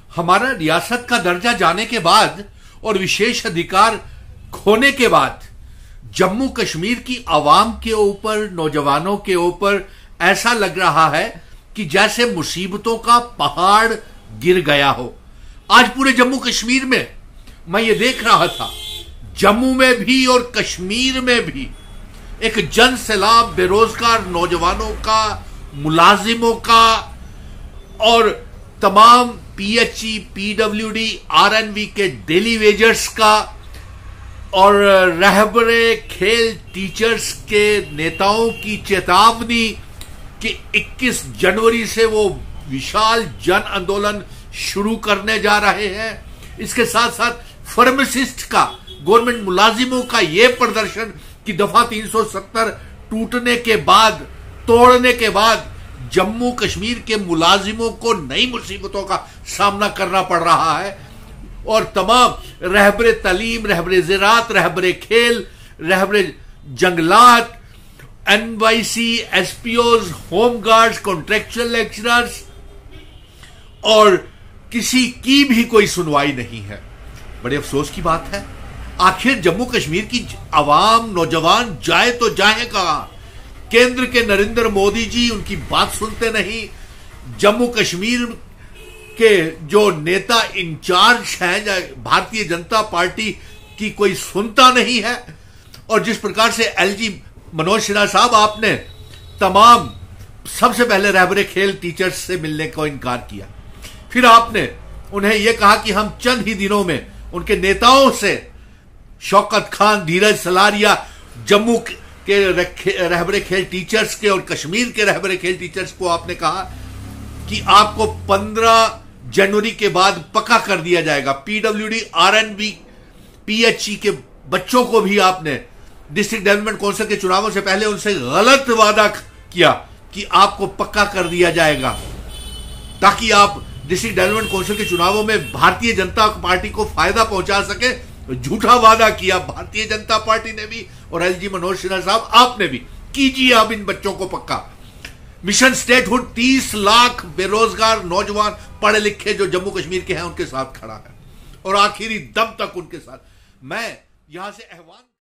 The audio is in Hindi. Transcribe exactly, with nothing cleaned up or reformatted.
हमारा रियासत का दर्जा जाने के बाद और विशेष अधिकार खोने के बाद जम्मू कश्मीर की आवाम के ऊपर, नौजवानों के ऊपर ऐसा लग रहा है कि जैसे मुसीबतों का पहाड़ गिर गया हो। आज पूरे जम्मू कश्मीर में मैं ये देख रहा था, जम्मू में भी और कश्मीर में भी एक जन सैलाब बेरोजगार नौजवानों का, मुलाजिमों का और तमाम पीएचई, पीडब्ल्यूडी, आरएनवी के डेली वेजर्स का और रहबरे खेल टीचर्स के नेताओं की चेतावनी कि इक्कीस जनवरी से वो विशाल जन आंदोलन शुरू करने जा रहे हैं। इसके साथ साथ फार्मासिस्ट का, गवर्नमेंट मुलाजिमों का ये प्रदर्शन कि दफा तीन सौ सत्तर टूटने के बाद, तोड़ने के बाद जम्मू कश्मीर के मुलाजिमों को नई मुसीबतों का सामना करना पड़ रहा है और तमाम रहबरे तालीम, रहबरे ज़राअत, रहबरे खेल, रहबरे जंगलात, NYC, SPOs, home guards, contractual lecturers और किसी की भी कोई सुनवाई नहीं है। बड़े अफसोस की बात है, आखिर जम्मू कश्मीर की आवाम, नौजवान जाए तो जाए कहां? केंद्र के नरेंद्र मोदी जी उनकी बात सुनते नहीं। जम्मू कश्मीर के जो नेता इंचार्ज हैं भारतीय जनता पार्टी की, कोई सुनता नहीं है। और जिस प्रकार से एलजी मनोज सिन्हा साहब, आपने तमाम सबसे पहले रहबरे खेल टीचर्स से मिलने को इनकार किया, फिर आपने उन्हें यह कहा कि हम चंद ही दिनों में उनके नेताओं से, शौकत खान, धीरज सलारिया, जम्मू के रहबरे खेल टीचर्स के और कश्मीर के रहबरे खेल टीचर्स को आपने कहा कि आपको पंद्रह जनवरी के बाद पक्का कर दिया जाएगा। पीडब्ल्यूडी, आरएनबी, पीएचई के बच्चों को भी आपने डिस्ट्रिक्ट डेवलपमेंट काउंसिल के चुनावों से पहले उनसे गलत वादा किया कि आपको पक्का कर दिया जाएगा ताकि आप डिस्ट्रिक्ट डेवलपमेंट काउंसिल के चुनावों में भारतीय जनता पार्टी को फायदा पहुंचा सके। झूठा वादा किया भारतीय जनता पार्टी ने भी और एलजी मनोज सिन्हा साहब आपने भी। कीजिए अब इन बच्चों को पक्का। मिशन स्टेटहुड तीस लाख बेरोजगार नौजवान पढ़े लिखे जो जम्मू कश्मीर के हैं उनके साथ खड़ा है और आखिरी दम तक उनके साथ। मैं यहां से आह्वान